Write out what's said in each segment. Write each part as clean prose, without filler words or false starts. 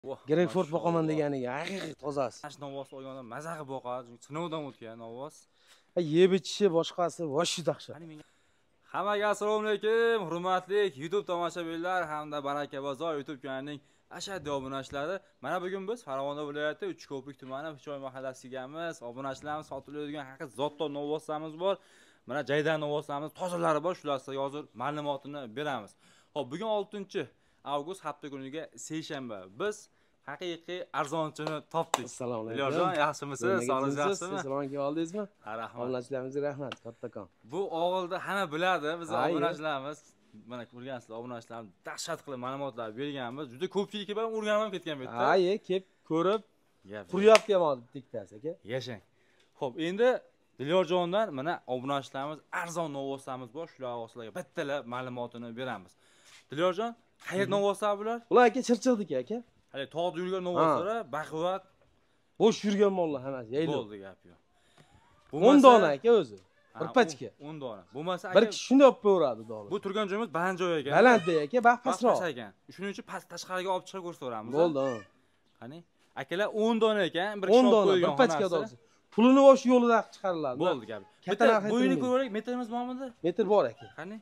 Grekford boqaman deganiga haqiqiy tozasi. Mana shu novvosni olganda maza qilib boqadi, chunki sinovdan o'tgan novvos. Yeb ichishi boshqasi voshi dahshat. Hammaga assalomu alaykum, hurmatli YouTube tomoshabinlar hamda Baraka bozor YouTube kanalining ashaddiy obunachilari. Mana bugun biz Farg'ona viloyati Uchko'prik tumani Pichoy mahallasigaamiz. Obunachilarimiz sotiladigan haqiqiy zotdor novvoslarimiz bor. Mana jaydan novvoslarimiz tozalari bor, shular sizga hozir ma'lumotini beramiz. Xo'p, bugun 6-avgust hafta kuniga seshanba. Biz haqiqiy arzonchini topdik. Assalomu alaykum. Ilyosjon, yaxshimisiz? Sog'ligingiz yaxshimi? Salom oldingizmi? Rahmat. Obunachilarimizga rahmat, kattakon. Bu o'g'ilda hamma biladi, biz obunachilarimiz. Mana ko'rgansizlar, obunachilarimiz dahshat qilib ma'lumotlar berganmiz. Juda ko'pchilikka ham o'rganib ham ketgan bu yerda. Haye, kelib ko'rib, quryapti ham hozir diktasi aka. Yashang. Xo'p, endi Dilyorjondan mana obunachilarimiz arzon novvoslarimiz bor. Shular o'slarga bittalab ma'lumotini beramiz. Dilyorjon, qayerda novvoslar bular? Ular aka chirchiqdik aka. Hali tog'da yurgan novvoslar, baquvvat, bo'sh yurgan mollar hammasi yaylab. Bo'ldi gap yo'q. 10 dona aka o'zi. Bir pachka. 10 dona. Bo'lmasa aka bir kishi shunday olib qo'yaradi dog'lar. Bu turgan joyimiz baland joy ekan. Baland aka, baxt pastroq ekan. Shuning uchun past tashqariga olib chiqib ko'rsataveramiz. Bo'ldi. Qani? Akalar 10 dona ekan, bir kishi olib qo'ygan. Bir pachka dog'si. Pulini o'sha yo'lida chiqariladi. Bo'ldi gap. Bitta bo'yini ko'raylik, metrimiz bormidi? Metr bor aka. Qani?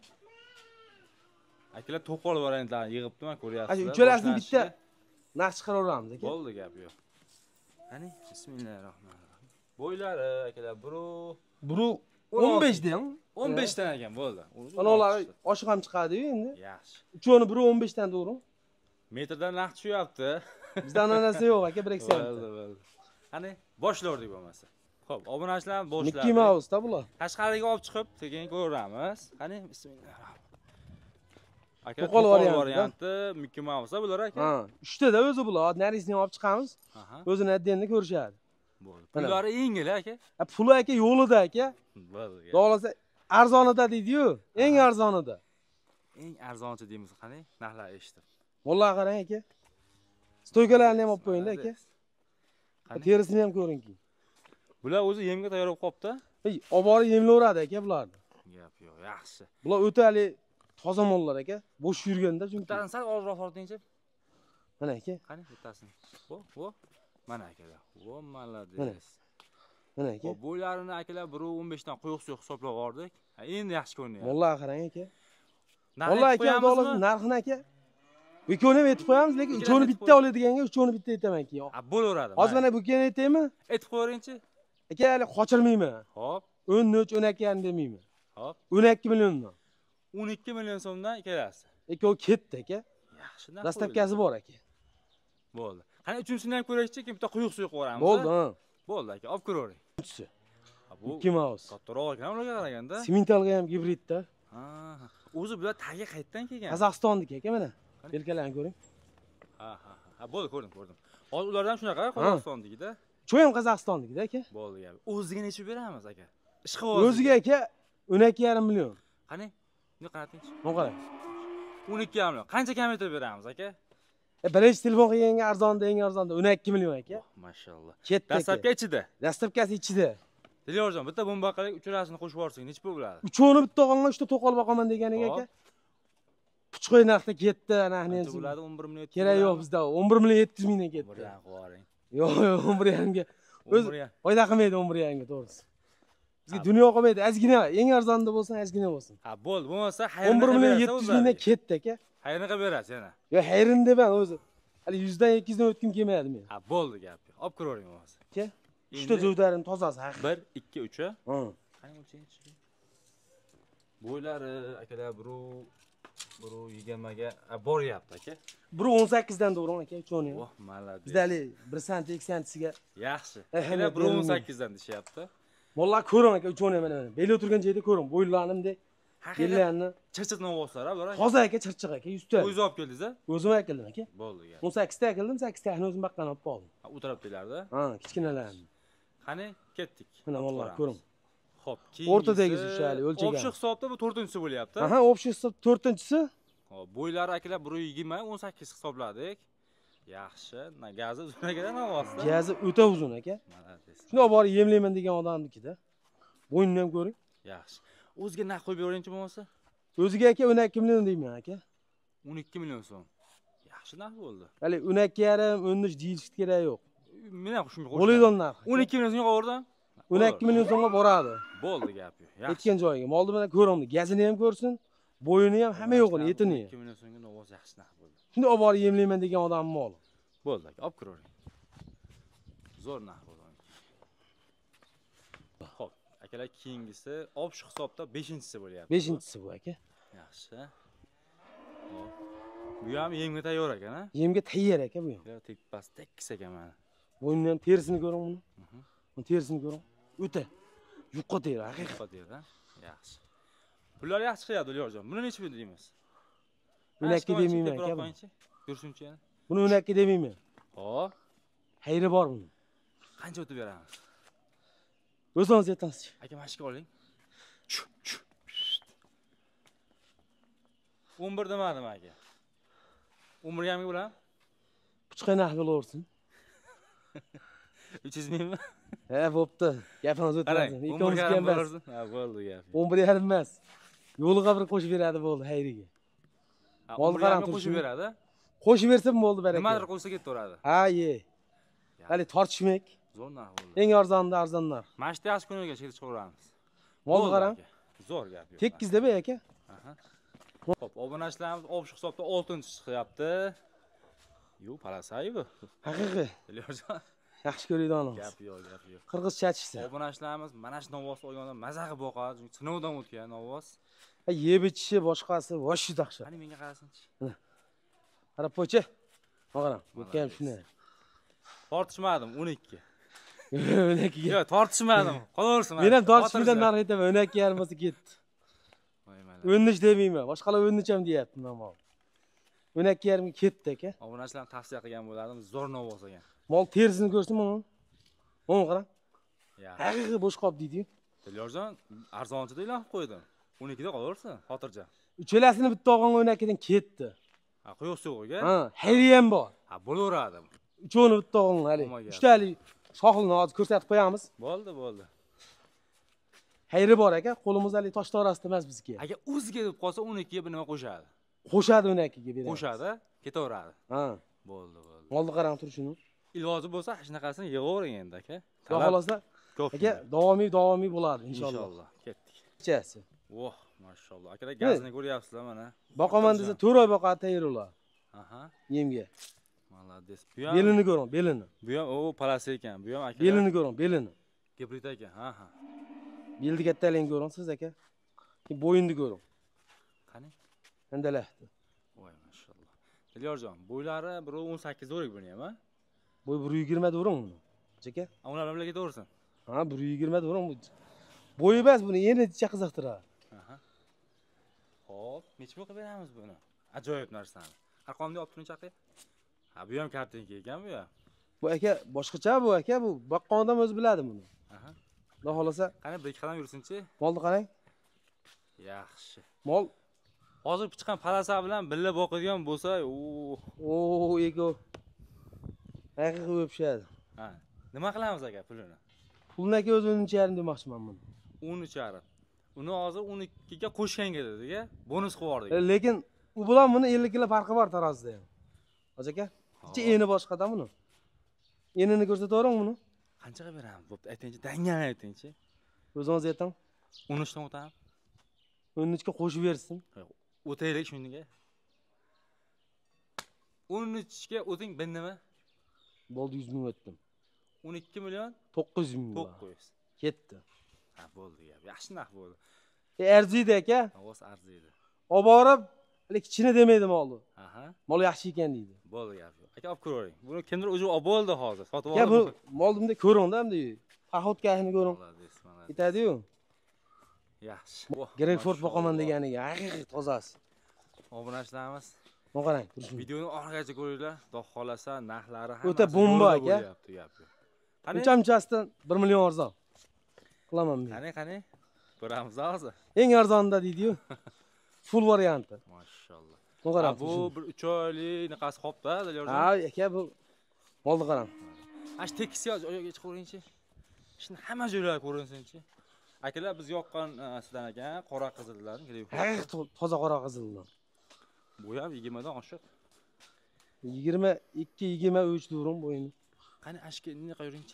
Akalar to'qol variantlarni yig'ibdi, men ko'ryapsiz. Uchalasini bitta naqsh chiqaraveramiz aka. Bo'ldi gap yo'q. Qani? Bismillahirrohmanirrohim. Bo'ylari akalar, biri 15 dan. 15 dan ekan, bo'ldi. Anolar oshiq ham chiqadi-yu endi. Yaxshi. Uchoni biri 15 dan to'g'ri? Metrdan naqd tushyapti. Bizdan anasi yo'q aka, 1.80. Bo'ldi. Qani? Boshlardik bo'lmasa. Xo'p, obunachilar boshladi. Mickey Mouse-da bular. Tashqariga olib chiqib, keyin ko'ramiz. Qani? Bismillahirrohmanirrohim. Aka, to'qol varianti Mickey Mouse bular aka. Ha, 3 da o'zi bular. Narisini olib chiqamiz. O'zini addenni ko'rishadi. Bo'ldi. Pullari yengil aka. Puli aka yo'lida aka. Bo'ldi. Xohlasa arzonida deydi-yu, eng arzonida. Eng arzonchi deymiz, qani? Narxlar eshitib. Vallahi qarang aka. Stoykalarni ham olib qo'ying-da aka. Terisini ham ko'ringki. Bular o'zi yemga tayyor bo'lib qopti. Olib borib yemlaveradi aka bularni. Gap yo'q, yaxshi. Bular o'ta hali toza mollar aka. Bo'sh yurganda chunki. Bittasini sal ozroq tortingchi. Mana aka. Qani bittasini. Vo. Mana akalar. Vo, malades. Mana aka. Bo'ylarini akalar 1.15 dan quyuq suv hisoblab oldik. Endi yaxshi ko'rinyapti. Vallahi qarang aka. Vallahi aka, narxini aka. Ikkovini aytib qo'yamiz, lekin uchovini bitta oladiganga uchovini bitta aytaman keyin. Bo'laveradi. Hozir mana bu keyin aytaymi? Aytib qo'yingchi. Aka, hali qochirmayman. Hop. 13-12 ham demayman. Hop. 12 milliondan. 12 million so'mdan kelasi. Ikkovi ketdi aka. Yaxshi narx. Dastavkasi bor aka. Bo'ldi. Qani uchinchisini ham ko'raylikchi, bitta quyuq suv qo'yamiz. Bo'ldi, ha. Bo'ldi aka, olib ko'ravering. Uchisi. Bu Mickey Mouse. Kattaroq ekan ularga qaraganda. Simentalga ham gibridda. Ha. O'zi bular tagi qayerdan kelgan? Qozog'istonniki aka, mana. Yelkalarini ko'ring. Ha, bo'ldi, ko'rdim. Hozir ulardan shunaqa Qozog'istonnikida. Cho'y ham Qozog'istonnikida aka. Bo'ldi gap. O'ziga necha beramiz aka? Ishqivoz. O'ziga aka 12,5 million. Qani? Buni qaratingchi. Mana qarang. 12,5 million. Qancha kilometr beramiz aka? Birinchi telefon qilganga arzonda, eng arzonda 12 million aka. Mashallah. Ketdi. Dastavka ichida. Dastavkasi ichida. Dilyorjon, bitta bo'mbaqalik uchalasini qo'shib yuborsang, necha pul bo'ladi? Uchovini bitta olganda 3 ta to'qol boqaman deganiga aka. Puchqo'y narxda ketdi, ana endi. Bo'ladi 11 million. Kerak yo'q bizda. 11 million 700 mingdan ketdi. Birdan qo'yaring. Yo'q, 11 ga. O'zi foyda qilmaydi 11 ga, to'g'risi. Bizga dunyo qolmaydi, ozgina, eng arzonda bo'lsin, ozgina bo'lsin. Ha, bo'ldi. Bo'lmasa xayrni 11 million 700 mingdan ketdi aka. Xayrni qilib berasiz yana. Yo'q, xayrini deman o'zi. Hali 100 dan 200 dan o'tkim kelmaydi men. Ha, bo'ldi gap. Olib ko'ravering bo'lmasa. Aka, 3 ta jo'darim tozasi, haq. 1, 2, 3 a? Ha. Qani o'lchaychi. Bo'ylari akalar 1.20 ga boryapti aka. 1.18 dan to'g'rimi aka, uchoni. Voh, malades. Bizda hali 1 sant 2 santisiga. Yaxshi. Akalar 1.18 dan deyapti. Vallahi ko'ring aka, uchoni mana. Beli o'tirgan joyda ko'ring, bo'ylarimda. Bellarni chirchiq novvoslar bular. Hozir aka chirchiq aka, 100 ta. O'zingiz olib keldingiz-a? O'zim olib aka. Bo'ldi gap. 18 ta keldim, 8 ta o'zim baqqan olib qoldim. U tarafdalarda? Ha, kichkinalarni. Qani, ketdik. Mana vallahi ko'ring. Xo'p, keyin o'rtadagisi o'sha hali o'lchagan. Общий hisobda bu 4-chi bo'lyapti. Aha, общий hisob 4-chisi. Xo'p, bo'ylari akalar 1.20, 18 hisobladik. Yaxshi. Gazi uzunagadan novvosda. Gazi o'ta uzun aka. Shuni olib borib yemlayman degan odamnikida. Bo'ynini ham ko'ring. Yaxshi. O'ziga narx qo'yib beringchi bo'lmasa? O'ziga aka 12 million deyman aka. 12 million so'm. Yaxshi. Yaxshi narx bo'ldi. Hali 12,5, 13 deyilish kerak yo'q. Men ham shunga qo'shilaman. Bo'ladi narx. 12 million so'mga qo'ydim. 12 million so'mga boradi. Bo'ldi gap yo'q. Yaxshi. Yetgan joyiga. Molni bilan ko'rindi. Gazini ham ko'rsin, bo'yini ham hamma yo'qini, etini. 2 million so'mga novoz yaxshi narx bo'ldi. Shunda olib borib yemlayman degan odam mol. Bo'ldi aka, olib kiravering. Zo'r narx bo'ldi. Xo'p, akalar keyingisi obshiq hisobda 5-chisi bo'lyapti. 5-chisi bu aka. Yaxshi. Xo'p. Bu ham yemga tayyor ekan-a? Yemga tayyor aka bu ham. Tekpas tekis ekan mana. Bo'ynining ham terisini ko'ring buni. Buni terisini ko'ring. O'ta yuqqa teri, haqiqat. Yuqqa teri, ha? Yaxshi. Pullar yaxshi chiqyapti, Ularjon. Buni necha pul deymiz? 12 demayman aka. Ko'rsinchi yana. Buni 12 demayman. Xo'p. Xayri bor buni. Qancha o'tib beramiz? O'zingiz aytasiz. Aka mashqa oling. 11 demadim aka. 11 gamga bo'ladimi? Puchqay narx bo'laversin. 300 mingmi? Ha, bo'pti. Gapimiz o'tmasin. Ikkovimiz ham emas. Ha, bo'ldi gap. 11,5 emas. Yo'liga bir qo'shib beradi bo'ldi Xayriga. Molni qarang qo'shib beradi. Qo'shib bersa bo'ldi baraka. Nimadir qo'ysa ketaveradi. Ha, ye. Hali tortishmak. Zo'r narx bo'ldi. Eng arzon narx. Mana shu yaxshi kunga chekib chiqaveramiz. Molni qarang. Zo'r gap yo'q. Tekkiz deb aka. Aha. Xo'p, obunachilarimiz obshiq hisobda 6-chi chiqyapti. Yo'q, palasay bu. Haqiqiy. Ularjon. Yaxshi ko'raydi ona. Gap yo'q, gap yo'q. Qirg'iz chatishsa. Obunachilarimiz mana shu novoz olganda maza qilib boqadi, chunki sinovdan o'tgan novoz. Yeb ichishi boshqasi vosh dahshat. Qani menga qarasinchi. Qarab qo'ychi. Qarang, o'tgan shuni. Tortishmadim 12. 12 ga. Yo'q, tortishmadim. Qolaversin. Men ham tortishmadan narx aytaman, 12,5 bo'lsa ketdi. 13 demayman, boshqalar 13 ham deyapti normal. 12,5 ga ketdi aka. Obunachilarni tavsiya qilgan bo'lardim, zo'r novoz ekan. Mol terisini ko'rsin mana. Mana qarang. Yaxshi. Haqiqiy bo'sh qop deydi-yu. Dilyorjon, arzonchida e'lon qilib qo'ydim. 12 da qolaversin, xotirjam. Uchalasini bitta olgan 12 dan ketdi. Ha, qo'yibsiz o'g'ga? Ha, Xayri ham bor. Ha, bo'laveradi. Uchovini bitta olgan hali. 3talik shoxilni hozir ko'rsatib qo'yamiz. Bo'ldi, bo'ldi. Xayri bor aka, qo'limizda hali tosh orasida emas bizga. Aka o'ziga deb qolsa 12 ga bir nima qo'shadi. Qo'shadi 12 ga beradi. Qo'shadi, ketaveradi. Ha. Bo'ldi, bo'ldi. Molni qarang turishini. Iloji bo'lsa shunaqasini yig'avering endi aka. Xudo xolasa aka davomiy bo'ladi inshaalloh. Inshaalloh. Ketdik. Kechasi. Voh, mashalloh. Akalar gazni ko'ryapsizlar mana. Boqaman desa 4 oy boqadi tayyor ular. Aha. Yemga. Malades. Belini ko'ring, belini. Bu ham o palasi ekan. Bu ham aka. Belini ko'ring, belini. Gibrid ekan. Ha. Belni kattaligini ko'ring siz aka. Bo'yinni ko'ring. Qani? Handalahdi. Voy mashalloh. Dilyorjon, bo'ylari 1.18 o'rik buni ham, ha? Bo'y 1.20 o'ring buni. Aka? Ular bilan ketaversin. Ha, 1.20 o'ring bu. Bo'yi emas buni, yenicha qiziqtiradi. Aha. Xo'p, necha pul qilib beramiz buni? Ajoyib narsani. Arqomni olib turing chaqib. Ha, bu ham kartinka ekan bu ya. Bu aka boshqacha bu aka, bu boqqan odam o'zi biladi buni. Aha. Xudo xolasa. Qani bir ikki qadam yursinchi. Molni qarang. Yaxshi. Mol hozir chiqqan palasa bilan birga boqadigan bo'lsa, ego. Haqiqiy o'pishadi. Ha. Nima qilamiz aka pulini? Pulni aka o'zi 13,5 demoqchiman buni. 13,5. Uni hozir 12 ga qo'shganga dedik-a, bonus qilib yubordik. Lekin u bilan buni 50 kilo farqi bor tarozida ham. Aka? Ichi eni boshqada buni. Enini ko'rsatavering buni. Qanchaga beramiz? Bo'pti, aytingchi, dangan aytingchi. O'zingiz ayting. 13 dan o'tamiz. 13 ga qo'shib bersin. O'taylik shunga. 13 ga o'ting bir nima? Bo'ldi 100 ming o'tdim. 12 million 900 ming. 900. Ketdi. Ha, bo'ldi gap. Yaxshi narx bo'ldi. Arziydi aka. Ovoz arziydi. Olib borib, kichkina demaydi molni. Aha. Mol yaxshi ekan deydi. Bo'ldi gap. Aka olib ko'ring. Buni kimdir o'zi olib bo'ldi hozir. Sotib oldi. Ya bu molni ko'ring-da, endi. Paxotkasini ko'ring. Ketadi-yu. Yaxshi. Grekford boqaman deganiga haqiqiy tozasi. Obunachilarimiz Mana qarang. Videoni oxirigacha ko'ringlar. Xudo xolasa narxlari ham o'ta bomba aka. Qani? Unchamchasidan 1 million arzon. Qilaman men. Qani? Ko'ramiz hozir. Eng arzonida deydi-yu. Full varianti. Mashalloh. Mana qarang. Bu bir 3 oylik niqasi qopda, Dilyorjon. Ha, aka bu molni qarang. Ash tekisga joyga chiqaveringchi. Shuni hamma joylari ko'rinsinchi. Akalar biz yoqqan sizdan ekan, qora qizillarni toza qora qizillar. Bu ham 20 dan oshiq. 22-23 durum bo'yini. Qani ashka nima qo'yingchi?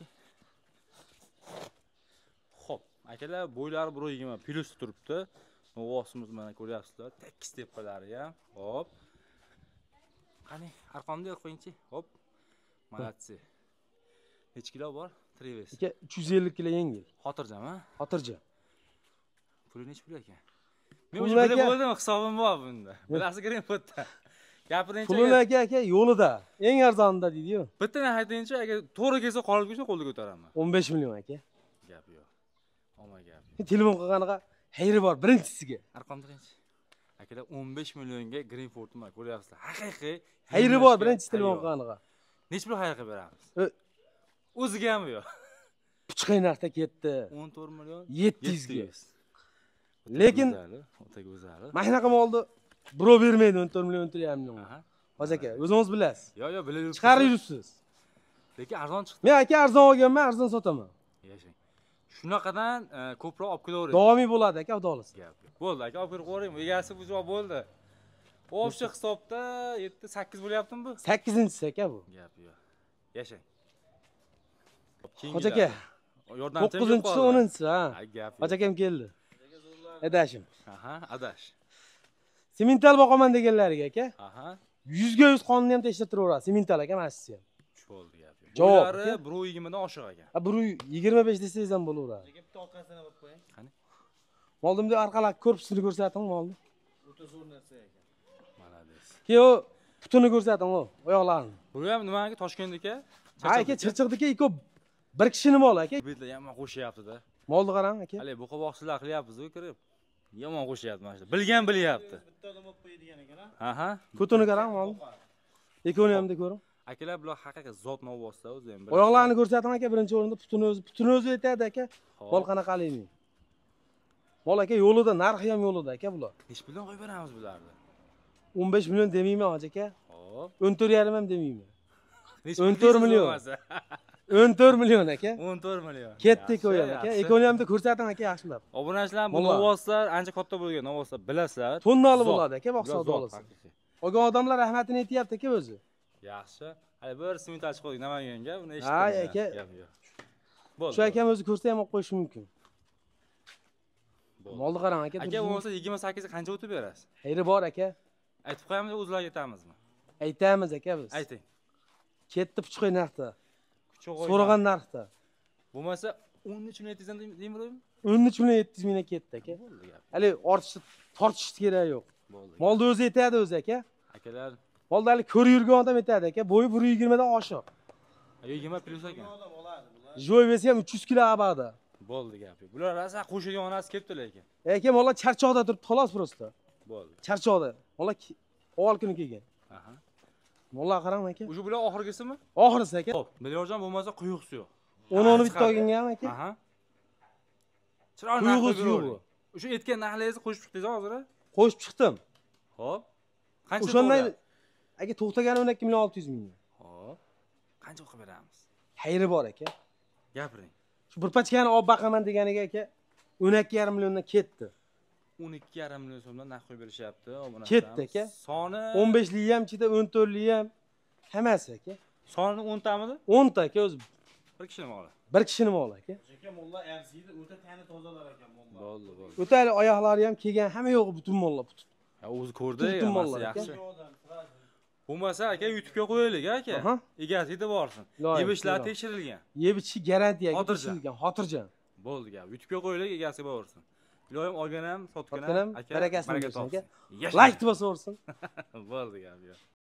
Xo'p, akalar bo'ylari 1.20 plus turibdi. Novosimiz mana ko'ryapsizlar. Tekis tepalari ham. Hop. Qani arqonni qo'yingchi. Hop. Malatsi. Necha kilo bor? Treves. Aka 350 kilo yengil. Xotirjam, ha? Xotirjam. Puli necha pul ekan? Men o'sha bilib bo'ldim, hisobim bor bunda. Bilasiz kiring bitta. Gapiringchi. Pulini aka yo'lida. Eng arzonida deydi-yu. Bittadan aytingchi, agar to'g'ri kelsa qolib ketsa qo'lga ko'taraman. 15 million aka. Gap yo'q. Omma gap. Telefon qilganiga xayri bor birinchisiga. Arqon beringchi. Akalar 15 millionga Greenford nima ko'ryapsizlar? Haqiqiy Xayri bor birinchi telefon qilganiga. Necha pul xayr qilib beramiz? O'ziga ham yo'q. Puchqay narxda ketdi. 14 million 700 ga. Lekin o'ta go'zal. mashina qilib oldi. Birov bermaydi 14 million to'layapman. Aha. Hozir aka, o'zingiz bilasiz. Yo'q, bilib yuribsiz. Chiqarib yuribsiz. Lekin arzon chiqdi. Men aka arzon olganman, arzon sotaman. Yashang. Shunaqadan ko'proq olib kelavering. Davomiy bo'ladi aka, xudo xohlasa. Gap yo'q. Bo'ldi aka, olib kelib qo'ying. Egasi bu javob bo'ldi. O'sha hisobda 7-8 bo'lyaptimi bu? 8-inchisi aka bu. Gap yo'q. Yashang. Hoji aka. Yordamchim 9-inchisi 10-inchisi ha. Gap. Hoji akam keldi. Adashim. Aha, adash. Semental boqaman deganlariga aka. Aha. 100 ga 100 qonni ham tekshirtiraveradi. Semental aka masisi ham. Bo'ldi gap. Javob. 1.20 dan oshiq ekan. Ha 1.25 desangiz ham bo'laveradi. Bitta orqasini olib qo'ying. Qani? Moldimda orqalari korpusini ko'rsating molni. O'ta zo'r narsa ekan. Malades. Keyin putini ko'rsating oyoqlarini. Bu ham nimaga Toshkentniki? Ha aka chirchiqdiki ikki bir kishini mol aka. Bizlar yomon qo'shyapti-da. Molni qarang aka. Hali bu qovoqchilar qilyapmiz-ku kirib. Yomon qo'shyapti mana shu. Bilgan bilyapti. Bitta odam olib qo'yadigan ekan, ha? Aha. Ko'tini qarang molni. Ikkovini ham da ko'ring. Akalar bular haqiqiy zot novvosda o'zi ham. Oyoqlarini ko'rsating aka, birinchi o'rinda putini o'zi aytadi aka. Mol qanaqaligi? Mol aka yo'lida, narxi ham yo'lida aka bular. Nech million qo'yib beramiz bularni? 15 million demayman hoji aka. Hop. 14,5 ham demayman. 14 million. 14 million aka. 14 million. Ketdik o'yam aka. Ikkovini ham da ko'rsating aka yaxshilab. Obunachilar bu novvoslar ancha katta bo'lgan novvoslar bilasizlar. Tonnali bo'ladi aka, boqsa olsa. Olgan odamlar rahmatini aytyapti aka o'zi. Yaxshi. Hali bir semental chiqib qo'ydik Namanganga, buni eshitdim. Ha aka. Bo'ldi. Shu akam o'zi ko'rsa ham olib qo'yish mumkin. Molni qarang aka. Aka bo'lmasa 28 ga qancha o'tib berasiz? Xayri bor aka. Aytib qo'yamiz, o'zlarga aytamizmi? Aytamiz aka biz. Ayting. Ketdi puchqay narxda. Kuchoq So'ragan narxda. Bo'lmasa 13 million aytsangiz deymiz-mi? 13 million 700 mingga ketdi aka. Bo'ldi gap. Hali tortishni kerak yo'q. Bo'ldi. Molni o'zi aytadi o'zi aka. Akalar, Molni hali ko'rib yurgan odam aytadi aka. Bo'yi 1.20 dan oshiq. 20 plus ekan. Odam oladi bular. Joy bersa ham 300 kilo abada. Bo'ldi gap. Bular rosa qo'shigan onasi kelibdi lekin. Aka mollar charchoqda turibdi xolos prosta. Bo'ldi. Charchoqda. Mollar avval kuni kelgan. Aha. Mollar qarang aka. O'sha bular oxirgisimi? Oxirisi aka. Xo'p, Milliardjon bo'lmasa quyuqsi yo'q. 10 bitta olganga ham aka. Aha. Chiroyli Quyuqsi yo'q bu. O'sha aytgan narxlaringizni qo'shib chiqdingiz hozir? Qo'shib chiqdim. Xo'p. Qancha O'shandan aka to'xtagani 12 million 600 ming. Xo'p. Qancha o'qib beramiz? Xayri bor aka. Gapiring. Shu bir pachkani olib baqaman deganiga aka 12,5 milliondan ketdi. 12,5 million so'mdan narx qo'yib berishyapti. Ketdi aka. Soni 15lik ham ichida 14lik ham hammasi aka. soni 10 tamidi? 10 ta aka o'zi. Bir kishini moli. Bir kishini moli aka. Aka mollar arziydi, o'ta tani tozalar ekan mollar. Bo'ldi, bo'ldi. O'ta oyoqlari ham kelgan, hamma yo'g'i butun mollar butun. Ha, o'zi ko'rdi, Butun hammasi mollar aka. yaxshi. Bo'lmasa aka YouTube'ga qo'yaylik aka. Aha. Egasi yetib borsin. Loyiha, Yeb-ichlar loyiha. tekshirilgan. Yeb ichishi garantiyaga Xotirjam. tekshirilgan, xotirjam. Bo'ldi gap. YouTube'ga qo'yaylik, egasiga borsin. Iloyim olgan ham, sotgan Sotgan ham ham barakasini bersin aka. Yashang. Like bosib o'rsin. Bo'ldi gap yo'q.